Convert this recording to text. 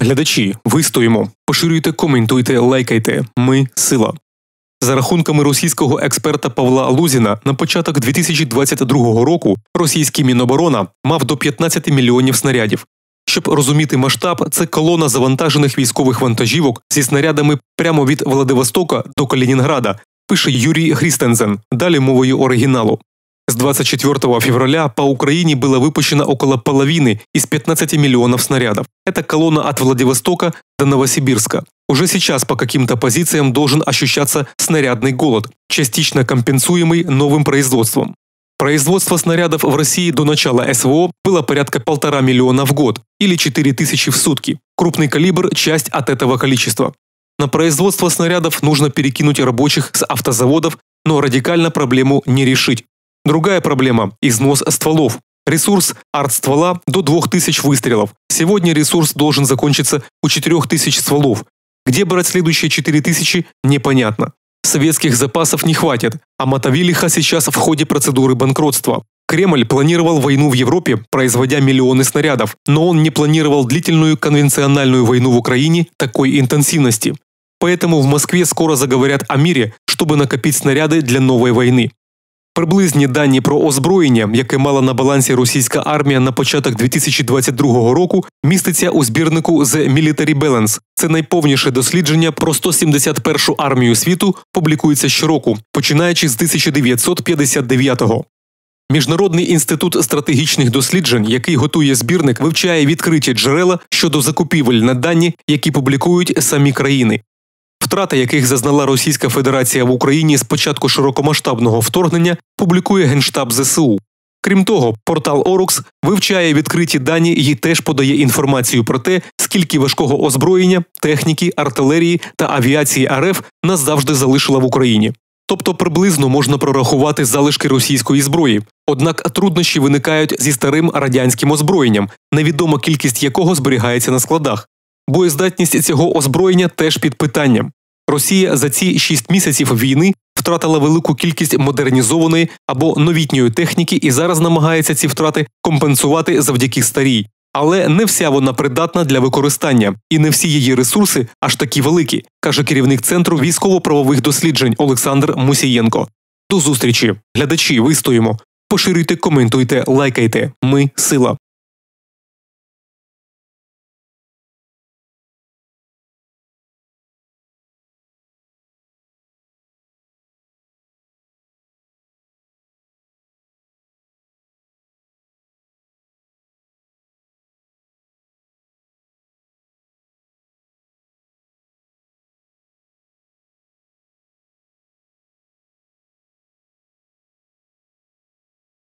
Глядачі, вистоїмо. Поширюйте, коментуйте, лайкайте. Ми – сила. За рахунками російського експерта Павла Лузіна, на початок 2022 року російський Міноборона мав до 15 мільйонів снарядів. Щоб розуміти масштаб, це колона завантажених військових вантажівок зі снарядами прямо від Владивостока до Калінінграда, пише Юрій Христенсен, далі мовою оригіналу. С 24 февраля по Украине было выпущено около половины из 15 миллионов снарядов. Это колонна от Владивостока до Новосибирска. Уже сейчас по каким-то позициям должен ощущаться снарядный голод, частично компенсуемый новым производством. Производство снарядов в России до начала СВО было порядка 1,5 миллиона в год, или 4000 в сутки. Крупный калибр – часть от этого количества. На производство снарядов нужно перекинуть рабочих с автозаводов, но радикально проблему не решить. Другая проблема – износ стволов. Ресурс артствола до 2000 выстрелов. Сегодня ресурс должен закончиться у 4000 стволов. Где брать следующие 4000 – непонятно. Советских запасов не хватит, а Мотовилиха сейчас в ходе процедуры банкротства. Кремль планировал войну в Европе, производя миллионы снарядов, но он не планировал длительную конвенциональную войну в Украине такой интенсивности. Поэтому в Москве скоро заговорят о мире, чтобы накопить снаряди для нової війни. Приблизні дані про озброєння, яке мала на балансі російська армія на початок 2022 року, міститься у збірнику The Military Balance. Це найповніше дослідження про 171-шу армію світу, публікується щороку, починаючи з 1959-го. Міжнародний інститут стратегічних досліджень, який готує збірник, вивчає відкриті джерела щодо закупівель на дані, які публікують самі країни. Втрати, яких зазнала Російська Федерація в Україні з початку широкомасштабного вторгнення, публікує Генштаб ЗСУ. Крім того, портал Орукс вивчає відкриті дані і теж подає інформацію про те, скільки важкого озброєння, техніки, артилерії та авіації РФ назавжди залишила в Україні. Тобто приблизно можна прорахувати залишки російської зброї. Однак труднощі виникають зі старим радянським озброєнням, невідома кількість якого зберігається на складах. Боєздатність цього озброєння теж під питанням. Росія за ці 6 місяців війни втратила велику кількість модернізованої або новітньої техніки і зараз намагається ці втрати компенсувати завдяки старій. Але не вся вона придатна для використання, і не всі її ресурси аж такі великі, каже керівник Центру військово-правових досліджень Олександр Мусієнко. До зустрічі. Глядачі, вистоїмо. Поширюйте, коментуйте, лайкайте. Ми – сила.